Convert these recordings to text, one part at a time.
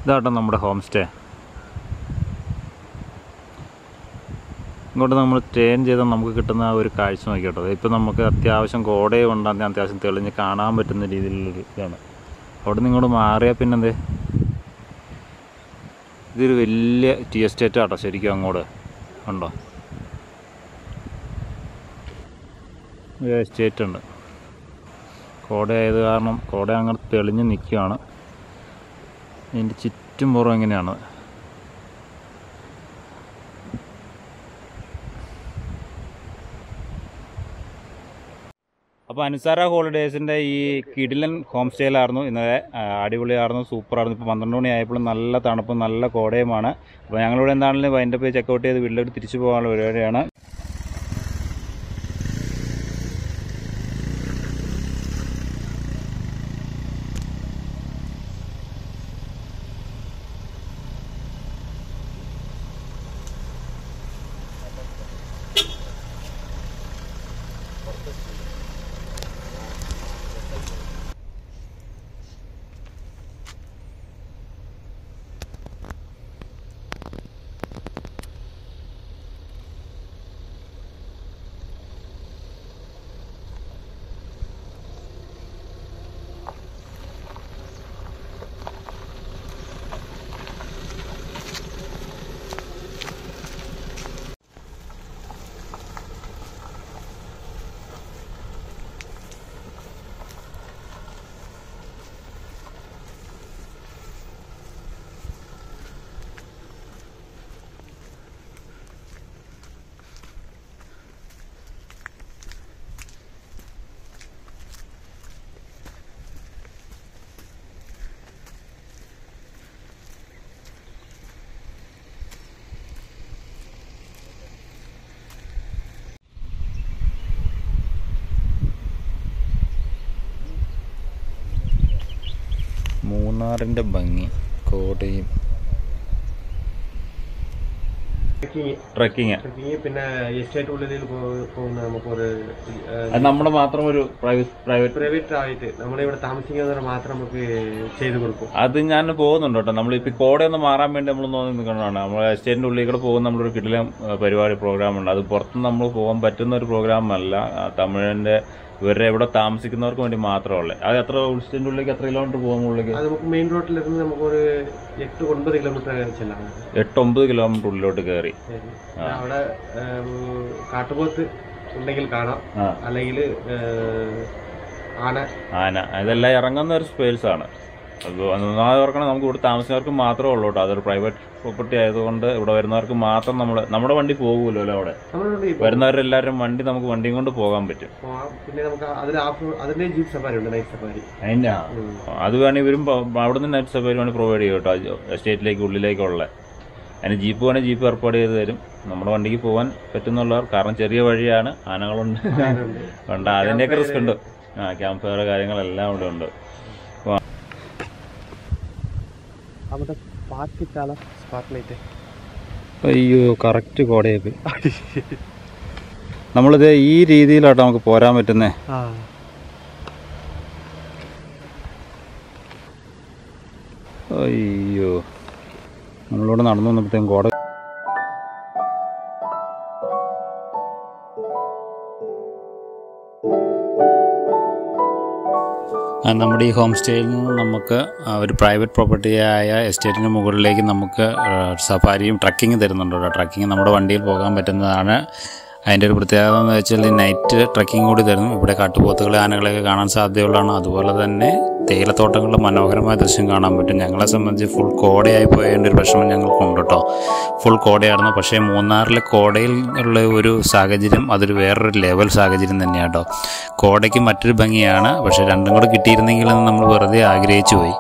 ഇതാട്ടോ നമ്മുടെ home stay. ഇങ്ങോട്ട് നമ്മൾ ട്രെയിൻ ചെയ്താൽ നമുക്ക് കിട്ടുന്ന ഒരു കാഴ്ച നോക്കിട്ടോ. ഇപ്പം നമുക്ക് അത്യാവശ്യം കോടയും ഉണ്ടാകുന്ന അത്യാവശ്യം തെളിഞ്ഞ് കാണാൻ പറ്റുന്ന രീതിയിലുള്ളൊരു ഇതാണ്. അവിടെ നിന്ന് ഇങ്ങോട്ട് മാറിയാൽ പിന്നെ എന്തേ, ഇതൊരു വലിയ ടീ എസ്റ്റേറ്റ് ആട്ടോ ശരിക്കും. അങ്ങോട്ട് ഉണ്ടോ ഒരു എസ്റ്റേറ്റ് ഉണ്ട്. കോടയായത് കാരണം കോട അങ്ങനെ തെളിഞ്ഞ് നിൽക്കുകയാണ്. ഇതിൻ്റെ ചുറ്റും പുറം എങ്ങനെയാണ്. അപ്പോൾ അനുസാര ഹോളിഡേയ്സിൻ്റെ ഈ കിടിലൻ ഹോം സ്റ്റേയിലായിരുന്നു ഇന്നലെ. അടിപൊളിയായിരുന്നു, സൂപ്പറായിരുന്നു. ഇപ്പോൾ 12 മണി ആയപ്പോഴും നല്ല തണുപ്പും നല്ല കോടയുമാണ്. അപ്പോൾ ഞങ്ങളിവിടെ എന്താണെങ്കിലും വൈൻഡപ്പ് ചെയ്ത് ചെക്കൗട്ട് ചെയ്ത് വീട്ടിലോട്ട് തിരിച്ചു പോകാനുള്ള പരിപാടിയാണ്. മൂന്നാറിൻ്റെ ഭംഗി, കോടയും ട്രക്കിങ്. പിന്നെ എസ്റ്റേറ്റ് ഉള്ളിൽ പോകുന്ന നമുക്കൊരു നമ്മുടെ മാത്രം ഒരു പ്രൈവറ്റ് ആയിട്ട് നമ്മളിവിടെ താമസിക്കുന്നവരെ മാത്രം നമുക്ക് ചെയ്തു കൊടുക്കും. അത് ഞാൻ പോകുന്നുണ്ട് കേട്ടോ. നമ്മളിപ്പോൾ കോടയൊന്ന് മാറാൻ വേണ്ടി നമ്മൾ നിൽക്കുന്നതാണ്. നമ്മൾ എസ്റ്റേറ്റിൻ്റെ ഉള്ളിൽ കൂടെ പോകുന്ന നമ്മളൊരു കിടിലം പരിപാടി പ്രോഗ്രാമുണ്ട്. അത് പുറത്തുനിന്ന് നമ്മൾ പോകാൻ പറ്റുന്ന ഒരു പ്രോഗ്രാമല്ല. തമിഴിൻ്റെ ഇവരുടെ ഇവിടെ താമസിക്കുന്നവർക്ക് വേണ്ടി മാത്രമല്ലേ. അത് എത്ര എസ്റ്റേറ്റിൻ്റെ ഉള്ളിലേക്ക് എത്ര കിലോമീറ്റർ പോകും ഉള്ളിലേക്ക്? അത് നമുക്ക് മെയിൻ റോഡിലിരുന്ന് നമുക്കൊരു 8-9 കിലോമീറ്റർ ചെല്ലാം. 8-9 കിലോമീറ്റർ ഉള്ളിലോട്ട് കയറി അവിടെ കാട്ടുപോത്ത് ഉണ്ടെങ്കിൽ കാണാം, അല്ലെങ്കിൽ ആന ഇതെല്ലാം ഇറങ്ങുന്ന ഒരു സ്പേസ് ആണ്. അത് ഒന്നാമത് ഓർക്കണം, നമുക്ക് ഇവിടെ താമസിക്കുന്നവർക്ക് മാത്രമേ ഉള്ളൂ കേട്ടോ. അതൊരു പ്രൈവറ്റ് പ്രോപ്പർട്ടി ആയതുകൊണ്ട് ഇവിടെ വരുന്നവർക്ക് മാത്രം നമ്മുടെ വണ്ടി പോകുമല്ലോ അല്ലേ. അവിടെ വരുന്നവരെല്ലാവരും നമുക്ക് വണ്ടിയും കൊണ്ട് പോകാൻ പറ്റും. പിന്നെ നമുക്ക് അതിന്റെ ജീപ്പ് സഫാരി ഉണ്ട്, നൈറ്റ് സഫാരി. അത് വേണമെങ്കിൽ ഇവരും അവിടെ നിന്ന് നൈറ്റ് സഫാരി വേണമെങ്കിൽ പ്രൊവൈഡ് ചെയ്യും കേട്ടോ. എസ്റ്റേറ്റിലേക്ക് ഉള്ളിലേക്കുള്ള അതിന് ജീപ്പ് വേണമെങ്കിൽ ജീപ്പ് ഏർപ്പാട് ചെയ്ത് തരും. നമ്മുടെ വണ്ടിക്ക് പോകാൻ പറ്റുന്നുള്ളവർ, കാരണം ചെറിയ വഴിയാണ്, ആനകളുണ്ട് ഉണ്ട്, അതിൻ്റെയൊക്കെ റിസ്ക് ഉണ്ട്. ക്യാമ്പ് ഫയർ കാര്യങ്ങളെല്ലാം ഇവിടെ ഉണ്ട്. അയ്യോ കറക്റ്റ് കോടയൊക്കെ. നമ്മളിത് ഈ രീതിയിലാട്ടോ നമുക്ക് പോരാൻ പറ്റുന്നേ. അയ്യോ നമ്മളിവിടെ നടന്നു വന്നപ്പോഴത്തേക്കും കോട. നമ്മുടെ ഈ ഹോം സ്റ്റേയിൽ നിന്ന് നമുക്ക് ഒരു പ്രൈവറ്റ് പ്രോപ്പർട്ടിയായ എസ്റ്റേറ്റിന് മുകളിലേക്ക് നമുക്ക് സഫാരിയും ട്രക്കിങ് തരുന്നുണ്ട്. ട്രക്കിങ് നമ്മുടെ വണ്ടിയിൽ പോകാൻ പറ്റുന്നതാണ്. അതിൻ്റെ ഒരു പ്രത്യേകത എന്ന് വെച്ചാൽ ഈ നൈറ്റ് ട്രക്കിംഗ് കൂടി തരുന്നു. ഇവിടെ കാട്ടുപോത്തുകളെ, ആനകളെയൊക്കെ കാണാൻ സാധ്യതയുള്ളതാണ്. അതുപോലെ തന്നെ തേയിലത്തോട്ടങ്ങളുടെ മനോഹരമായ ദൃശ്യം കാണാൻ പറ്റും. ഞങ്ങളെ സംബന്ധിച്ച് ഫുൾ കോടയായി പോയതിൻ്റെ ഒരു വിഷമം ഞങ്ങൾക്കുണ്ട് കേട്ടോ. ഫുൾ കോടയായിരുന്നു. പക്ഷേ മൂന്നാറിലെ കോടയിൽ ഉള്ള ഒരു സാഹചര്യം അതൊരു വേറൊരു ലെവൽ സാഹചര്യം തന്നെയാണ് കേട്ടോ. കോടയ്ക്ക് മറ്റൊരു ഭംഗിയാണ്. പക്ഷേ രണ്ടും കൂടെ കിട്ടിയിരുന്നെങ്കിലെന്ന് നമ്മൾ വെറുതെ ആഗ്രഹിച്ചു പോയി.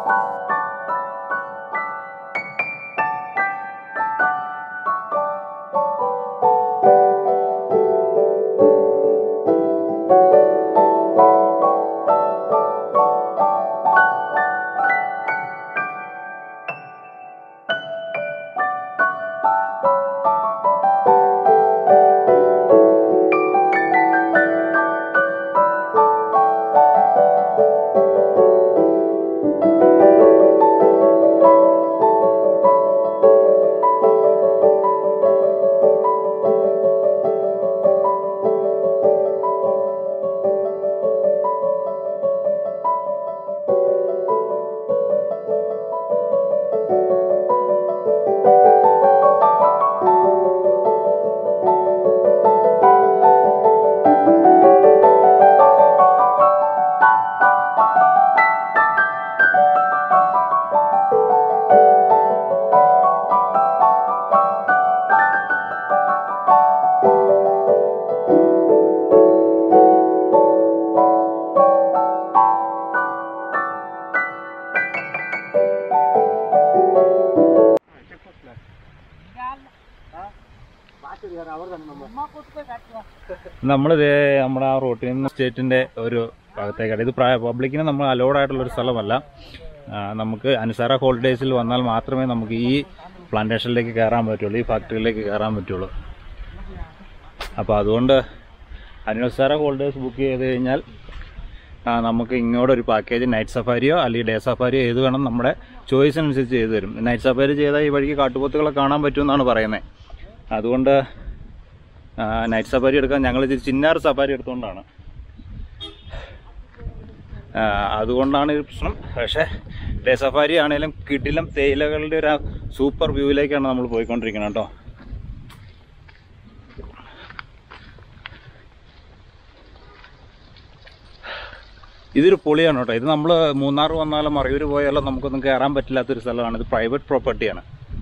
നമ്മളിത് നമ്മുടെ ആ റൂട്ടിൽ നിന്ന് സ്റ്റേറ്റിൻ്റെ ഒരു ഭാഗത്തേക്കാണ്. ഇത് പബ്ലിക്കിന് നമ്മൾ അലോഡ് ആയിട്ടുള്ളൊരു സ്ഥലമല്ല. നമുക്ക് അനുസാര ഹോളിഡേയ്സിൽ വന്നാൽ മാത്രമേ നമുക്ക് ഈ പ്ലാന്റേഷനിലേക്ക് കയറാൻ പറ്റുള്ളൂ, ഈ ഫാക്ടറിയിലേക്ക് കയറാൻ പറ്റുള്ളൂ. അപ്പോൾ അതുകൊണ്ട് അനുസാര ഹോളിഡേയ്സ് ബുക്ക് ചെയ്ത് കഴിഞ്ഞാൽ നമുക്ക് ഇങ്ങോട്ടൊരു പാക്കേജ് നൈറ്റ് സഫാരിയോ അല്ലെങ്കിൽ ഡേ സഫാരിയോ ഏത് വേണം നമ്മുടെ ചോയ്സിനനുസരിച്ച് ചെയ്തു തരും. നൈറ്റ് സഫാരി ചെയ്താൽ ഈ വഴിക്ക് കാട്ടുപോത്തുകളെ കാണാൻ പറ്റുമെന്നാണ് പറയുന്നത്. അതുകൊണ്ട് നൈറ്റ് സഫാരി എടുക്കാൻ ഞങ്ങൾ ചിന്നാർ സഫാരി എടുത്തുകൊണ്ടാണ്. അതുകൊണ്ടാണ് ഈ പ്രശ്നം. പക്ഷേ ഡേ സഫാരി ആണെങ്കിലും കിടിലം തേയിലകളുടെ ഒരു സൂപ്പർ വ്യൂവിലേക്കാണ് നമ്മൾ പോയിക്കൊണ്ടിരിക്കുന്നത് കേട്ടോ. ഇതൊരു പൊളിയാണ് കേട്ടോ. ഇത് നമ്മൾ മൂന്നാർ വന്നാലോ മറയൂർ പോയാലോ നമുക്കൊന്നും കയറാൻ പറ്റില്ലാത്തൊരു സ്ഥലമാണ്. ഇത് പ്രൈവറ്റ് പ്രോപ്പർട്ടിയാണ്.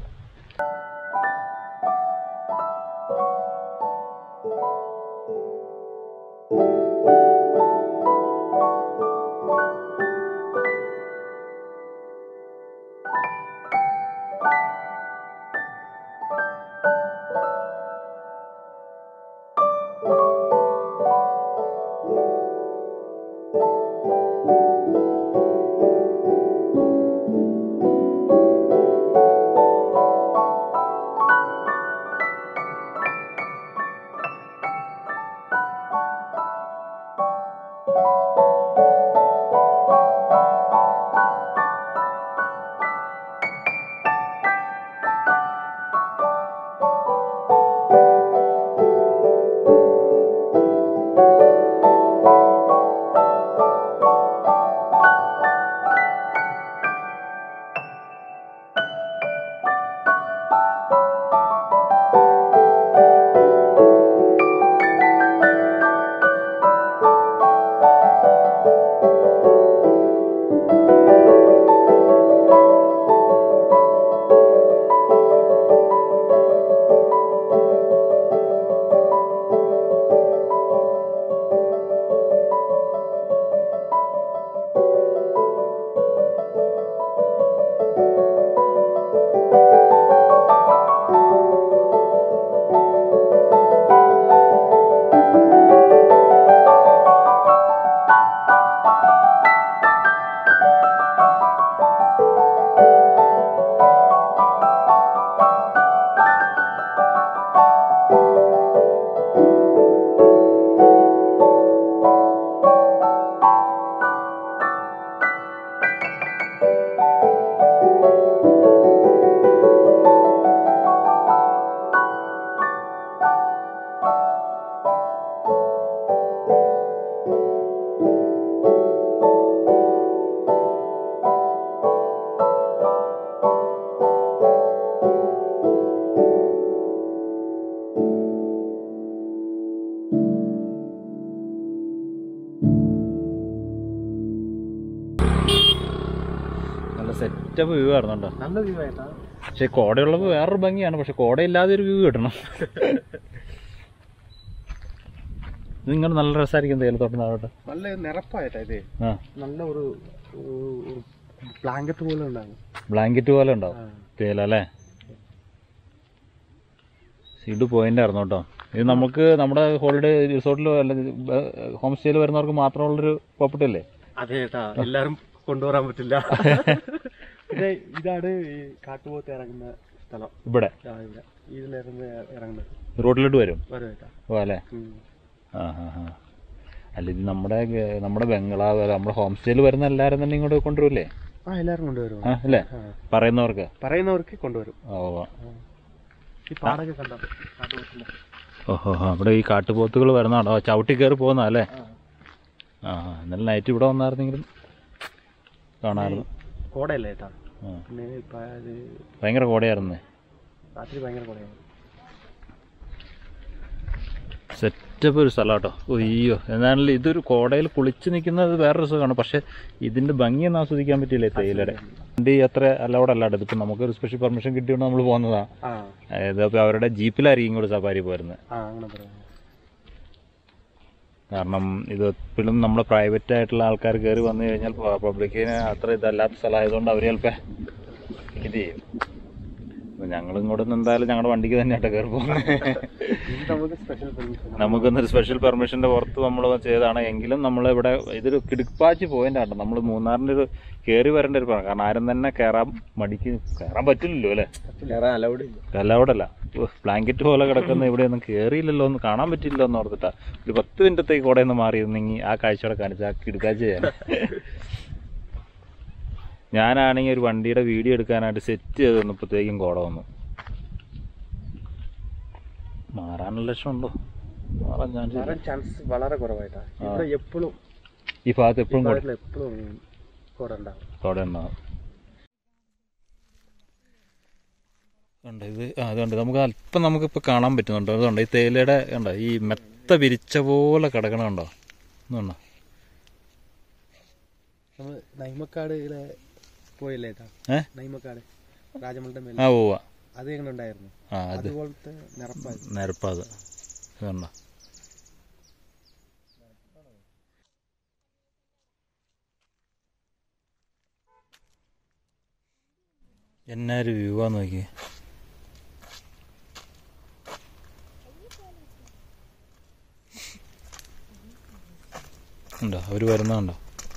സെറ്റപ്പ് വ്യൂ ആയിരുന്നുണ്ടോ? നല്ല വ്യൂ ആയിട്ടാ. പക്ഷെ കോടയുള്ളപ്പോൾ വേറൊരു ഭംഗിയാണ്. പക്ഷെ കോടയില്ലാതെ ഒരു വ്യൂ കിട്ടണം. നിങ്ങൾ നല്ല രസമായിരിക്കും തേയിലത്തോട്ടം താഴോട്ട്. നല്ല നിറപ്പായിട്ടാ ഇത്. നല്ല ഒരു ബ്ലാങ്കറ്റ് പോലെ ഉണ്ടാകും. ബ്ലാങ്കറ്റ് പോലെ ഉണ്ടാവും തേയില അല്ലേ? ഇത് പോയിന്റ് ആയിരുന്നു കേട്ടോ. ഇത് നമുക്ക് നമ്മുടെ ഹോളിഡേ റിസോർട്ടിലോ അല്ലെങ്കിൽ ഹോം സ്റ്റേയിൽ വരുന്നവർക്ക് മാത്രമുള്ളൊരു പ്രോപ്പർട്ടി അല്ലേ? അതെ ചേട്ടാ, എല്ലാരും കൊണ്ടുവരാൻ പറ്റില്ല. ഇതാണ് ഈ കാട്ടുപോത്ത് ഇറങ്ങുന്ന സ്ഥലം. ഇവിടെ ഇതിലിറങ്ങി ഇറങ്ങുന്നത് റോഡിലോട്ട് വരും. ചേട്ടാ ഓ അല്ലേ? ആ ഹാ ഹാ. അല്ല ഇത് നമ്മുടെ ബംഗ്ലാവ് നമ്മുടെ ഹോം സ്റ്റേയിൽ വരുന്ന എല്ലാവരും തന്നെ ഇങ്ങോട്ട് കൊണ്ടുവരില്ലേ? എല്ലാവരും കൊണ്ടുവരും അല്ലേ? പറയുന്നവർക്ക് കൊണ്ടുവരും. ഓഹോ, അവിടെ ഈ കാട്ടുപോത്തുകൾ വരുന്നതാണോ? ചവിട്ടി കയറി പോകുന്ന അല്ലേ? ആ എന്നാലും നൈറ്റ് ഇവിടെ വന്നായിരുന്നെങ്കിലും കാണാമായിരുന്നു. കോടയല്ലേ ചേട്ടാ? പിന്നെ ഭയങ്കര കോടയായിരുന്നേ. രാത്രി ഭയങ്കര കോടയായിരുന്നു. സെറ്റപ്പ് ഒരു സ്ഥലം കേട്ടോ. അയ്യോ, എന്നാലും ഇതൊരു കോടയിൽ കുളിച്ച് നിൽക്കുന്നത് വേറൊരു സുഖമാണ്. പക്ഷെ ഇതിന്റെ ഭംഗിയൊന്നും ആസ്വദിക്കാൻ പറ്റിയില്ലേ തേയിലയുടെ. വണ്ടി അത്ര അലൗഡ് അല്ലാണ്ട്. ഇതിപ്പോൾ നമുക്കൊരു സ്പെഷ്യൽ പെർമിഷൻ കിട്ടിയോണ്ട് നമ്മൾ പോകുന്നതാ. ഇതിപ്പോൾ അവരുടെ ജീപ്പിലായിരിക്കും ഇങ്ങോട്ട് സഫാരി പോരുന്നത്. കാരണം ഇത് എപ്പോഴും നമ്മുടെ പ്രൈവറ്റ് ആയിട്ടുള്ള ആൾക്കാർ കയറി വന്നു കഴിഞ്ഞാൽ പബ്ലിക്കിന് അത്ര ഇതല്ലാത്ത സ്ഥലമായതുകൊണ്ട് അവർ ചിലപ്പോൾ ഇത് ചെയ്യും. ഞങ്ങളും കൂടെ എന്തായാലും ഞങ്ങളുടെ വണ്ടിക്ക് തന്നെയായിട്ട് കയറി പോകുന്നത്. നമുക്കൊന്നൊരു സ്പെഷ്യൽ പെർമിഷന്റെ പുറത്ത് നമ്മൾ ചെയ്തതാണ്. എങ്കിലും നമ്മളിവിടെ ഇതൊരു കിടുപ്പാച്ചി പോയിന്റ് ആണ്. നമ്മൾ മൂന്നാറിന്റെ ഒരു കയറി വരേണ്ട ഒരു പറഞ്ഞു. കാരണം ആരും തന്നെ കയറാൻ പറ്റില്ലല്ലോ അല്ലേ? അലൗഡല്ല. ബ്ലാങ്കറ്റ് പോലെ കിടക്കുന്ന ഇവിടെ ഒന്നും കയറിയില്ലല്ലോ, ഒന്ന് കാണാൻ പറ്റില്ലല്ലോ എന്ന് ഓർത്തിട്ടാ ഒരു 10 മിനിറ്റത്തേക്ക് കൂടെ ഒന്ന് മാറിയിരുന്നെങ്കിൽ ആ കാഴ്ചയോടെ കാണിച്ച ആ കിടുക്കാച്ചി ചെയ്യാൻ. ഞാനാണെങ്കിൽ ഒരു വണ്ടിയുടെ വീഡിയോ എടുക്കാനായിട്ട് സെറ്റ് ചെയ്ത് വന്നപ്പോഴത്തേക്കും കോട വന്നു. മാറാനുള്ള ലക്ഷമുണ്ടോ? മാറാൻ ചാൻസ് വളരെ കുറവായിട്ടാണ്. ഈ ഭാഗത്ത് എപ്പോഴും കോട ഉണ്ടാവും. ഇത് അതുകൊണ്ട് നമുക്കിപ്പോൾ കാണാൻ പറ്റുന്നുണ്ടോ? അതുകൊണ്ട് ഈ തേയിലയുടെ കണ്ടോ ഈ മെത്ത വിരിച്ച പോലെ കിടക്കണുണ്ടോ? ഒന്നുണ്ടോ? നൈമക്കാട് പോയില്ലേ രാജമലയുടെ മേലെ? ആ പോവാ. അത് എങ്ങനെ ഉണ്ടായിരുന്നു? അതുപോലത്തെ നിരപ്പാത് കണ്ടോ? എന്നൊരു വ്യൂ ആന്ന് നോക്കി. ഉണ്ടോ അവര് വരുന്നുണ്ടോ?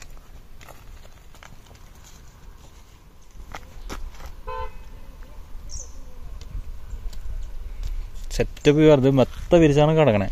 സെറ്റപ്പ് വെറുതെ മെത്ത വിരിച്ചാണ് കിടക്കണേ.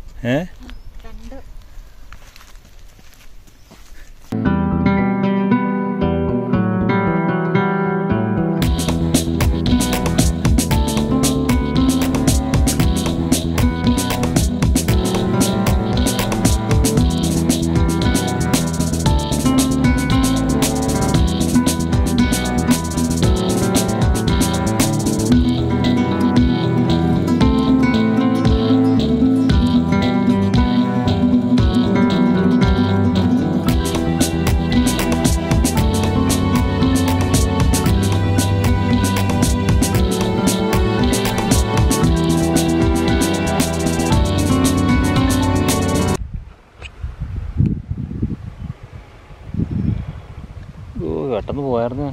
പെട്ടെന്ന് പോയായിരുന്നു.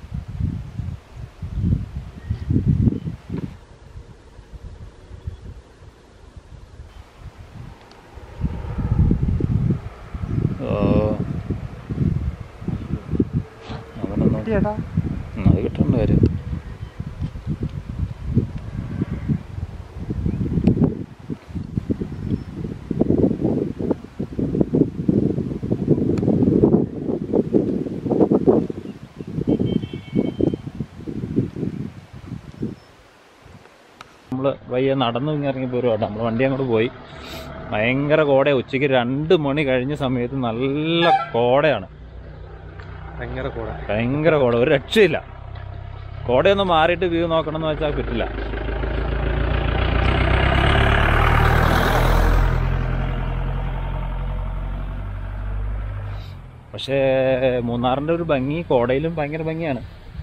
അത് കിട്ടേണ്ട കാര്യം. നമ്മൾ വയ്യ നടന്നു ഇറങ്ങിയപ്പോൾ ഒരു നമ്മൾ വണ്ടി അങ്ങോട്ട് പോയി. ഭയങ്കര കോടയാണ്. ഉച്ചയ്ക്ക് 2 മണി കഴിഞ്ഞ സമയത്ത് നല്ല കോടയാണ്. ഭയങ്കര കോട, ഒരു രക്ഷയില്ല. കോടയൊന്ന് മാറിയിട്ട് വ്യൂ നോക്കണം എന്ന് വെച്ചാൽ പറ്റില്ല. പക്ഷേ മൂന്നാറിൻ്റെ ഒരു ഭംഗി കോടയിലും ഭയങ്കര ഭംഗിയാണ്.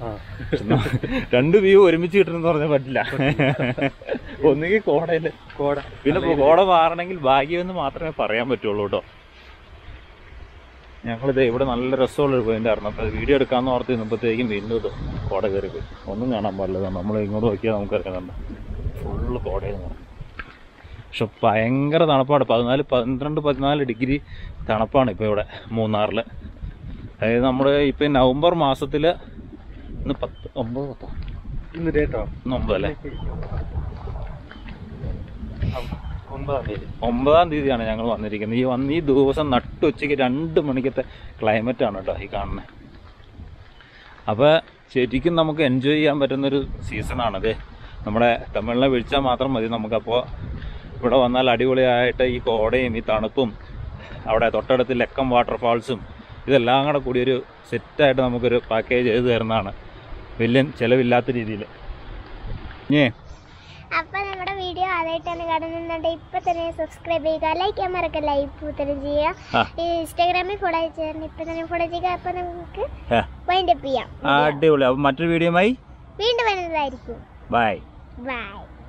2 വ്യൂ ഒരുമിച്ച് കിട്ടണമെന്ന് പറഞ്ഞാൽ പറ്റില്ല. ഒന്നുകിൽ കോടയില് പിന്നെ കോട മാറണമെങ്കിൽ ഭാഗ്യമെന്ന് മാത്രമേ പറയാൻ പറ്റുള്ളൂ കേട്ടോ. ഞങ്ങളിത് ഇവിടെ നല്ല രസമുള്ളൊരു പോയിന്റ് ആയിരുന്നു. അപ്പോൾ വീഡിയോ എടുക്കാമെന്ന് ഓർത്ത് നിന്നപ്പോഴത്തേക്കും വീണ്ടും കോട കയറി പോയി. ഒന്നും കാണാൻ പാടില്ല. നമ്മൾ ഇങ്ങോട്ട് നോക്കിയാൽ നമുക്കറിയാം ഫുള്ള് കോടയാണ്. പക്ഷെ ഭയങ്കര തണുപ്പാണ്. 12-14 ഡിഗ്രി തണുപ്പാണ് ഇപ്പോൾ ഇവിടെ മൂന്നാറിൽ. അതായത് നമ്മൾ ഇപ്പം നവംബർ മാസത്തിൽ ഇന്ന് 9 അല്ലേ? 9-ാം തീയതിയാണ് ഞങ്ങൾ വന്നിരിക്കുന്നത്. ഈ ദിവസം നട്ടുച്ചയ്ക്ക് 2 മണിക്കത്തെ ക്ലൈമറ്റാണ് കേട്ടോ ഈ കാണുന്നത്. അപ്പോൾ ശരിക്കും നമുക്ക് എൻജോയ് ചെയ്യാൻ പറ്റുന്നൊരു സീസണാണത്. നമ്മുടെ തമിഴിനെ വിളിച്ചാൽ മാത്രം മതി. നമുക്കപ്പോൾ ഇവിടെ വന്നാൽ അടിപൊളിയായിട്ട് ഈ കോടയും ഈ തണുപ്പും അവിടെ തൊട്ടടുത്ത് ലക്കം വാട്ടർഫാൾസും ഇതെല്ലാം കൂടെ കൂടി ഒരു സെറ്റായിട്ട് നമുക്കൊരു പാക്കേജ് ചെയ്ത് തരുന്നതാണ്, വലിയ ചിലവില്ലാത്ത രീതിയിൽ. അപ്പൊ നമ്മുടെ വീഡിയോ ആദ്യമായിട്ടാണ് കാണുന്നുണ്ടെങ്കിൽ ഇപ്പൊ തന്നെ സബ്സ്ക്രൈബ് ചെയ്യുക, ലൈക്ക് ചെയ്യാൻ മറക്കല്ല, ഇപ്പൊ തന്നെ ചെയ്യുക. ഇൻസ്റ്റാഗ്രാമിൽ ഫോളോ ചെയ്യാൻ ഇപ്പൊ തന്നെ ഫോളോ ചെയ്യുക. അപ്പൊ നമുക്ക് വൈൻഡ് അപ്പ് ചെയ്യാം. അടിപൊളി. അപ്പൊ മറ്റൊരു വീഡിയോയുമായി വീണ്ടും വരുന്നതായിരിക്കും. ബൈ.